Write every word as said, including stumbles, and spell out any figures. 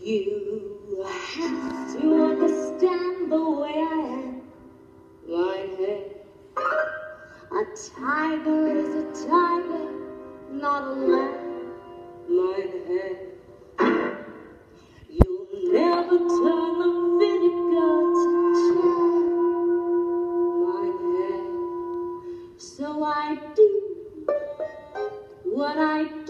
You have to understand the way I am, Lionhead. A tiger is a tiger, not a lamb, Lionhead. You'll never turn the vinegar to jam, Lionhead. So I do what I do.